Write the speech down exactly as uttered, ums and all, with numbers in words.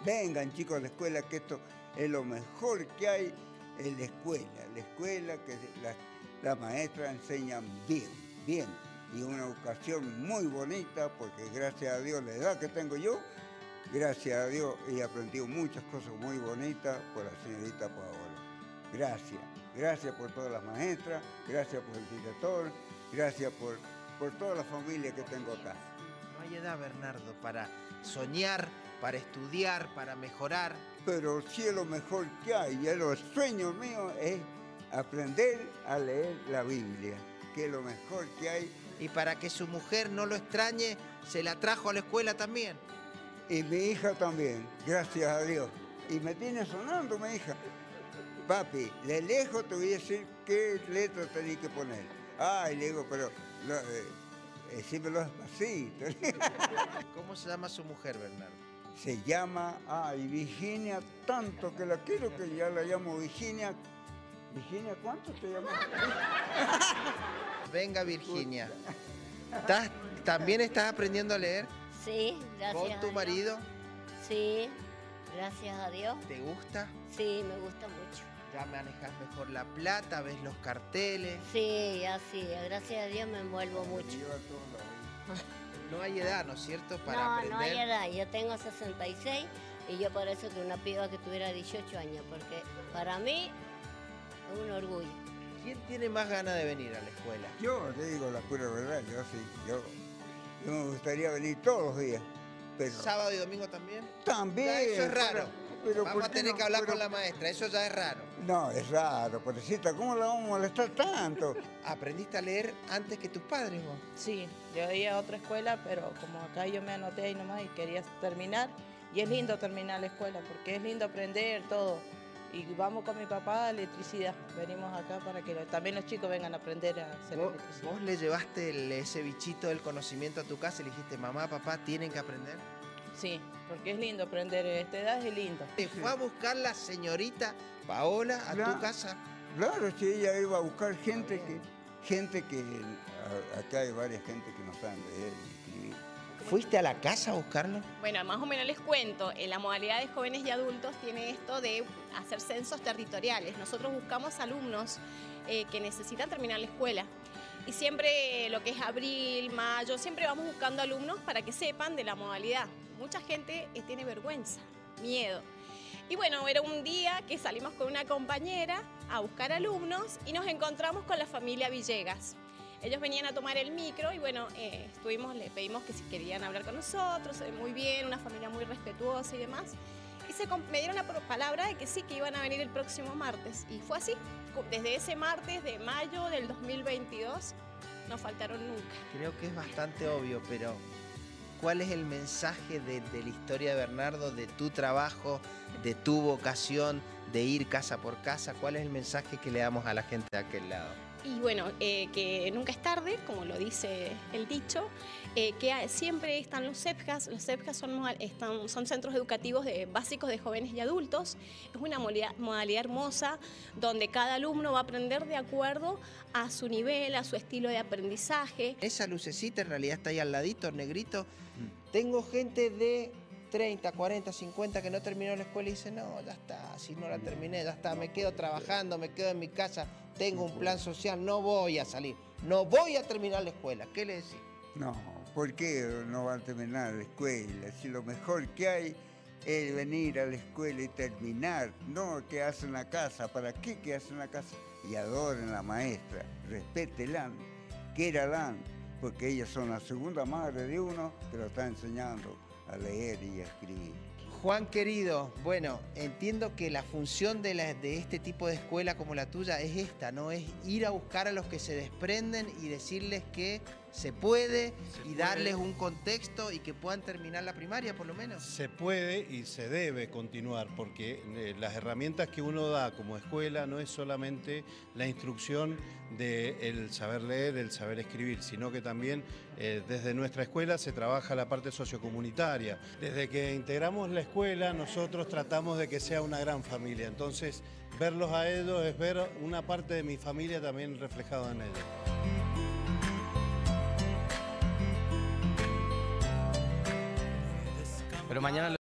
vengan chicos a la escuela, que esto es lo mejor que hay en la escuela. La escuela, que las la maestras enseñan bien, bien. Y una educación muy bonita, porque gracias a Dios, la edad que tengo yo, gracias a Dios he aprendido muchas cosas muy bonitas por la señorita Paola. Gracias, gracias por todas las maestras, gracias por el director, gracias por, por toda la familia que tengo acá. No hay edad, Bernardo, para soñar, para estudiar, para mejorar. Pero sí es lo mejor que hay, y el sueño mío es aprender a leer la Biblia, que es lo mejor que hay. Y para que su mujer no lo extrañe, se la trajo a la escuela también. Y mi hija también, gracias a Dios. Y me tiene sonando mi hija. Papi, de lejos te voy a decir qué letra tenés que poner. Ay, le digo, pero lo, eh, decímelo despacito. ¿Cómo se llama su mujer, Bernardo? Se llama, ay, Virginia, tanto que la quiero que ya la llamo Virginia. Virginia, ¿cuánto te llamas? Venga, Virginia. ¿Estás, ¿También estás aprendiendo a leer? Sí, gracias ¿Con tu a marido? Dios. Sí, gracias a Dios. ¿Te gusta? Sí, me gusta mucho. Ya manejas mejor la plata, ves los carteles. Sí, así, gracias a Dios me envuelvo mucho. No hay edad, ¿no es cierto?, para no, aprender. No hay edad, yo tengo sesenta y seis y yo por eso que una piba que tuviera dieciocho años, porque para mí es un orgullo. ¿Quién tiene más ganas de venir a la escuela? Yo te digo la pura verdad, yo sí, yo, yo me gustaría venir todos los días. Pero ¿Sábado y domingo también? También. Ya, eso es raro. Pero, pero vamos a tener no, que hablar pero, con la maestra, eso ya es raro. No, es raro, pobrecita, ¿cómo la vamos a molestar tanto? ¿Aprendiste a leer antes que tus padres vos? Sí, yo iba a otra escuela, pero como acá yo me anoté ahí nomás y quería terminar. Y es lindo terminar la escuela, porque es lindo aprender todo. Y vamos con mi papá a electricidad. Venimos acá para que también los chicos vengan a aprender a hacer ¿Vos, electricidad. ¿Vos le llevaste el, ese bichito del conocimiento a tu casa y le dijiste, mamá, papá, tienen que aprender? Sí, porque es lindo aprender, a esta edad es lindo. ¿Te fue a buscar la señorita Paola a Claro, tu casa? Claro, sí, ella iba a buscar gente que, gente que, a, acá hay varias gente que no saben leer y escribir. ¿Fuiste a la casa a buscarlo? Bueno, más o menos les cuento, en la modalidad de jóvenes y adultos tiene esto de hacer censos territoriales. Nosotros buscamos alumnos eh, que necesitan terminar la escuela. Y siempre lo que es abril, mayo, siempre vamos buscando alumnos para que sepan de la modalidad. Mucha gente eh, tiene vergüenza, miedo. Y bueno, era un día que salimos con una compañera a buscar alumnos y nos encontramos con la familia Villegas. Ellos venían a tomar el micro y bueno, eh, estuvimos, le pedimos que si querían hablar con nosotros, se ve muy bien, una familia muy respetuosa y demás. Y se, me dieron la palabra de que sí, que iban a venir el próximo martes. Y fue así, desde ese martes de mayo del dos mil veintidós, no faltaron nunca. Creo que es bastante obvio, pero ¿cuál es el mensaje de, de la historia de Bernardo, de tu trabajo, de tu vocación, de ir casa por casa? ¿Cuál es el mensaje que le damos a la gente de aquel lado? Y bueno, eh, que nunca es tarde, como lo dice el dicho, eh, que siempre están los C E P J A S. Los C E P J A S son, están, son centros educativos de, básicos de jóvenes y adultos. Es una modalidad, modalidad hermosa donde cada alumno va a aprender de acuerdo a su nivel, a su estilo de aprendizaje. Esa lucecita en realidad está ahí al ladito, negrito. Mm. Tengo gente de treinta, cuarenta, cincuenta que no terminó la escuela y dice, no, ya está, si no la terminé, ya está, me quedo trabajando, me quedo en mi casa, tengo un plan social, no voy a salir, no voy a terminar la escuela. ¿Qué le decís? No, ¿por qué no van a terminar la escuela? Si lo mejor que hay es venir a la escuela y terminar, no que hacen la casa. ¿Para qué que hacen la casa? Y adoren a la maestra, respétenla, quéranla, porque ellas son la segunda madre de uno que lo está enseñando a leer y a escribir. Juan querido, bueno, entiendo que la función de, la, de este tipo de escuela como la tuya es esta, ¿no? Es ir a buscar a los que se desprenden y decirles que se puede se y puede. darles un contexto y que puedan terminar la primaria por lo menos. Se puede y se debe continuar porque eh, las herramientas que uno da como escuela no es solamente la instrucción del saber leer, el saber escribir, sino que también eh, desde nuestra escuela se trabaja la parte sociocomunitaria. Desde que integramos la escuela nosotros tratamos de que sea una gran familia, entonces verlos a ellos es ver una parte de mi familia también reflejada en ellos. Pero mañana